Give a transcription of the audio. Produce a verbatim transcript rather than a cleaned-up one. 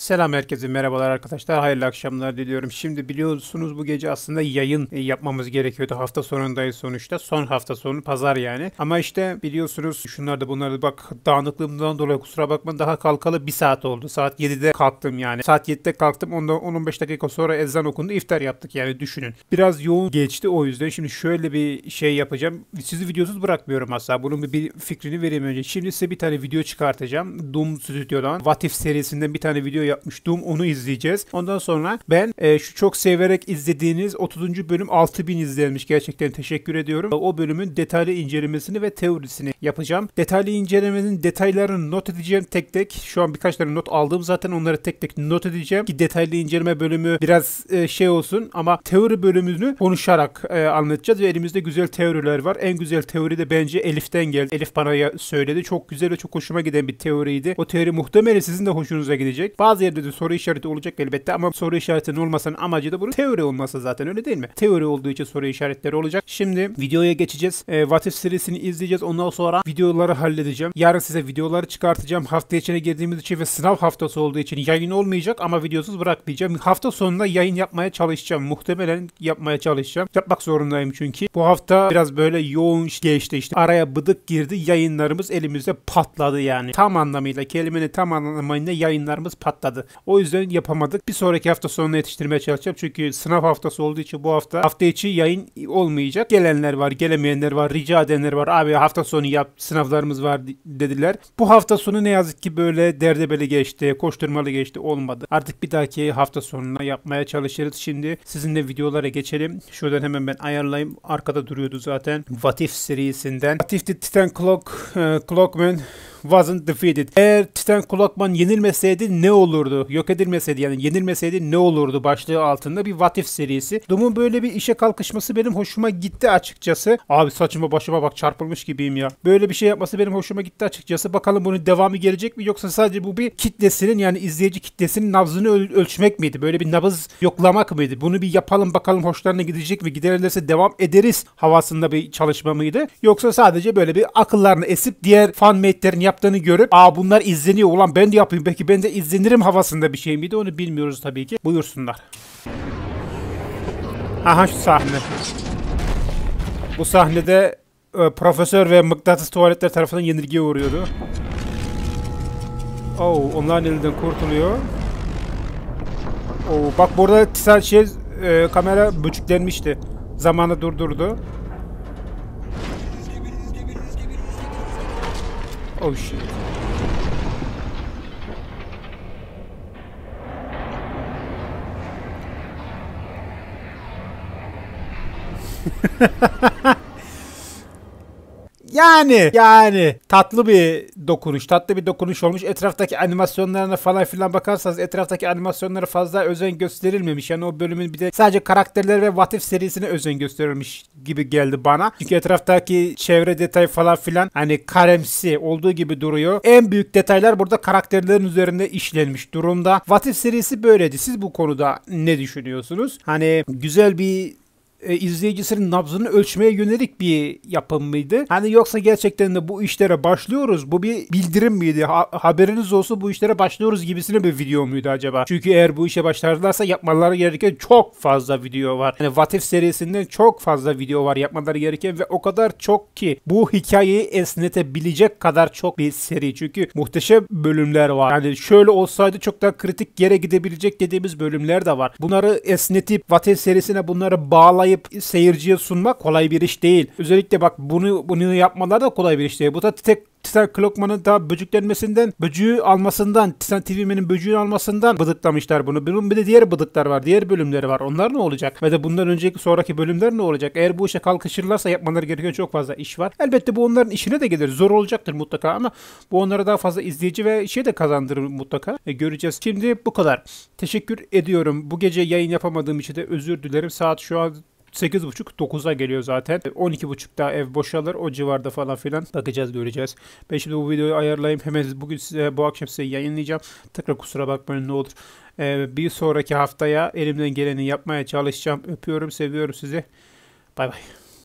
Selam herkese, merhabalar arkadaşlar, hayırlı akşamlar diliyorum. Şimdi biliyorsunuz bu gece aslında yayın yapmamız gerekiyordu. Hafta sonundayız sonuçta. Son hafta sonu pazar yani. Ama işte biliyorsunuz şunlar da bunlar da bak dağınıklığımdan dolayı kusura bakma daha kalkalı bir saat oldu. Saat yedide kalktım yani. Saat yedide kalktım. Ondan on on beş dakika sonra ezan okundu. İftar yaptık yani düşünün. Biraz yoğun geçti o yüzden. Şimdi şöyle bir şey yapacağım. Sizi videosuz bırakmıyorum asla. Bunun bir, bir fikrini vereyim önce. Şimdi size bir tane video çıkartacağım. Doom Stüdyo'dan. What If serisinden bir tane video yapmıştım. Onu izleyeceğiz. Ondan sonra ben e, şu çok severek izlediğiniz otuzuncu bölüm altı bin izlenmiş. Gerçekten teşekkür ediyorum. O bölümün detaylı incelemesini ve teorisini yapacağım. Detaylı incelemenin detaylarını not edeceğim tek tek. Şu an birkaç tane not aldım. Zaten onları tek tek not edeceğim. Ki detaylı inceleme bölümü biraz e, şey olsun ama teori bölümünü konuşarak e, anlatacağız ve elimizde güzel teoriler var. En güzel teori de bence Elif'ten geldi. Elif bana söyledi. Çok güzel ve çok hoşuma giden bir teoriydi. O teori muhtemelen sizin de hoşunuza gidecek. Bazı yerde de soru işareti olacak elbette ama soru işaretinin olmasının amacı da bunun teori olması zaten, öyle değil mi? Teori olduğu için soru işaretleri olacak. Şimdi videoya geçeceğiz. E, What If serisini izleyeceğiz. Ondan sonra videoları halledeceğim. Yarın size videoları çıkartacağım. Hafta içine girdiğimiz için ve sınav haftası olduğu için yayın olmayacak ama videosuz bırakmayacağım. Hafta sonunda yayın yapmaya çalışacağım. Muhtemelen yapmaya çalışacağım. Yapmak zorundayım çünkü. Bu hafta biraz böyle yoğun geçti işte. Araya bıdık girdi. Yayınlarımız elimizde patladı yani. Tam anlamıyla, kelimenin tam anlamıyla yayınlarımız patladı. O yüzden yapamadık. Bir sonraki hafta sonuna yetiştirmeye çalışacağım. Çünkü sınav haftası olduğu için bu hafta hafta içi yayın olmayacak. Gelenler var, gelemeyenler var, rica edenler var. Abi hafta sonu yap, sınavlarımız var dediler. Bu hafta sonu ne yazık ki böyle derdebeli geçti, koşturmalı geçti, olmadı. Artık bir dahaki hafta sonuna yapmaya çalışırız. Şimdi sizinle videolara geçelim. Şuradan hemen ben ayarlayayım. Arkada duruyordu zaten. What If serisinden. What if the Titan Clock, uh, Clockman wasn't defeated. Eğer Titan Clockman yenilmeseydi ne olurdu? Yok edilmeseydi yani yenilmeseydi ne olurdu? Başlığı altında bir What If serisi. Doom'un böyle bir işe kalkışması benim hoşuma gitti açıkçası. Abi saçıma başıma bak, çarpılmış gibiyim ya. Böyle bir şey yapması benim hoşuma gitti açıkçası. Bakalım bunun devamı gelecek mi? Yoksa sadece bu bir kitlesinin, yani izleyici kitlesinin nabzını öl- ölçmek miydi? Böyle bir nabız yoklamak mıydı? Bunu bir yapalım bakalım hoşlarına gidecek mi? Giderlerse devam ederiz havasında bir çalışma mıydı? Yoksa sadece böyle bir akıllarını esip diğer fanmate'lerin yaptığını görüp aa bunlar izleniyor ulan ben de yapayım belki ben de izlenirim havasında bir şey miydi? Onu bilmiyoruz tabii ki. Buyursunlar. Aha şu sahne. Bu sahnede e, profesör ve mıknatıs tuvaletler tarafından yenilgiye uğruyordu. Oo, onların elinden kurtuluyor. Oo, bak burada Titan şey e, kamera böcüklenmişti. Zamanı durdurdu. Oh shit. Yani yani tatlı bir dokunuş, tatlı bir dokunuş olmuş. Etraftaki animasyonlarına falan filan bakarsanız etraftaki animasyonlara fazla özen gösterilmemiş. Yani o bölümün bir de sadece karakterler ve What If serisine özen gösterilmiş gibi geldi bana. Çünkü etraftaki çevre detay falan filan hani karemsi olduğu gibi duruyor. En büyük detaylar burada karakterlerin üzerinde işlenmiş durumda. What If serisi böyleydi. Siz bu konuda ne düşünüyorsunuz? Hani güzel bir E, izleyicisinin nabzını ölçmeye yönelik bir yapım mıydı? Hani yoksa gerçekten de bu işlere başlıyoruz. Bu bir bildirim miydi? Ha- haberiniz olsun bu işlere başlıyoruz gibisine bir video muydu acaba? Çünkü eğer bu işe başlarlarsa yapmaları gereken çok fazla video var. Yani What If serisinden çok fazla video var yapmaları gereken ve o kadar çok ki bu hikayeyi esnetebilecek kadar çok bir seri. Çünkü muhteşem bölümler var. Yani şöyle olsaydı çok daha kritik yere gidebilecek dediğimiz bölümler de var. Bunları esnetip What If serisine bunları bağlayıp seyirciye sunmak kolay bir iş değil. Özellikle bak bunu bunu yapmaları da kolay bir iş değil. Bu da tek Titan Clockman'ın da böcüklenmesinden, böcüğü almasından, Titan T V'nin böcüğünü almasından bıdıklamışlar bunu. Bunun bir de diğer bıdıklar var, diğer bölümleri var. Onlar ne olacak? Ve de bundan önceki sonraki bölümler ne olacak? Eğer bu işe kalkışırlarsa yapmaları gereken çok fazla iş var. Elbette bu onların işine de gelir. Zor olacaktır mutlaka ama bu onlara daha fazla izleyici ve şey de kazandırır mutlaka. E, göreceğiz. Şimdi bu kadar. Teşekkür ediyorum. Bu gece yayın yapamadığım için de özür dilerim. Saat şu an sekiz buçuk dokuza geliyor zaten. on iki buçukta ev boşalır. O civarda falan filan. Bakacağız, göreceğiz. Ben şimdi bu videoyu ayarlayayım. Hemen bugün size, bu akşam size yayınlayacağım. Tekrar kusura bakmayın ne olur. Ee, bir sonraki haftaya elimden geleni yapmaya çalışacağım. Öpüyorum, seviyorum sizi. Bay bay.